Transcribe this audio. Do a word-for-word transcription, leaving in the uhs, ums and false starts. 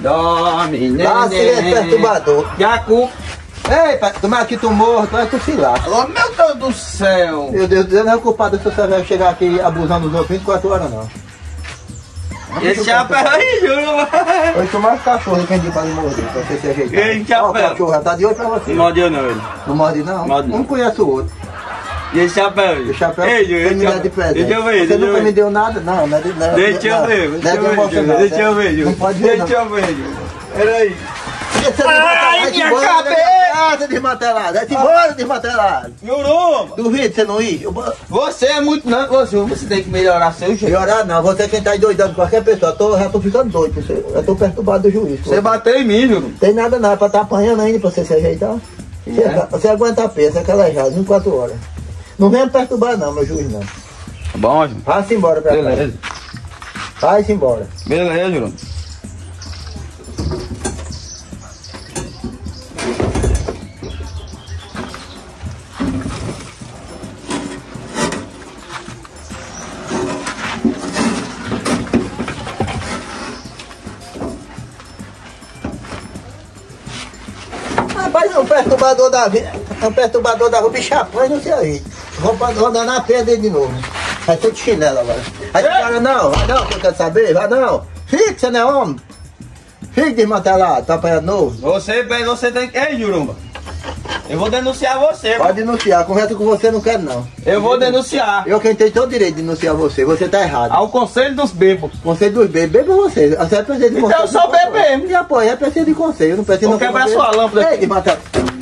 Dorme, neném. Ah, silêncio perturbador. Jacu. Ei, tomar aqui tu morro, tu é tu se lasca. Oh, meu Deus do céu. Meu Deus do céu, não é culpado se você vai chegar aqui abusando dos outros vinte e quatro horas, não. Esse chapéu aí, juro. Hoje tu mais cachorro que a gente pode morder, pra você se ajeitar. Ei, chapéu. Ó, o cachorro já tá de olho pra você. Não morde eu não, ele. Não morde não? Morde não. Um conhece o outro. E esse chapéu? O chapéu Ei, Júlio, tem me dá de presente. deixa eu ver, Você deixa eu nunca ver. me deu nada? Não, não é de não, Deixa eu não, ver, não deixa é eu de ver, emoção, Júlio, não, deixa né? eu ver, Júlio. Não pode ver, Deixa eu ver, Júlio. Peraí. Ai, minha embora, cabeça! Desmantelado, vai embora, desmantelado. Juruma! Duvido você não ir? Eu... Você é muito... Não, você, você tem que melhorar seu jeito. Melhorar não, você é quem tá endoidando qualquer pessoa. Eu tô, já tô ficando doido, você. Eu tô perturbado do juiz. Você bateu em mim, Júlio. Tem nada não, é pra tá apanhando ainda pra você se ajeitar. Você, É. você aguenta a peça, é calejado, vinte e quatro horas. Não vem me perturbar não, meu juiz não. Tá bom, Júlio. Vai-se embora pra cá. Beleza. Vai-se embora. Beleza, Júlio. Rapaz, é um perturbador da vida, é um perturbador da rua, bicho apanha, não sei aí. Roupa rodando na perna dele de novo. Vai ser de chinelo agora. Aí cara, não, vai não, que eu quero saber, vai não. Fique, você não é homem. Fique desmantelado, tá apanhando novo. Você, bem, você tem que... Ei, Jurumba. Eu vou denunciar você. Pode denunciar, conversa com você não quero não. Eu vou denunciar. Eu quem tenho todo o direito de denunciar você, você tá errado. Ao Conselho dos Bêbados. Conselho dos bebês, beba você. Você é presidente de Então conselho. eu sou bebê. E apoia, é presidente de conselho, não precisa Vou não. quebrar sua lâmpada Ei, aqui. desmantelado.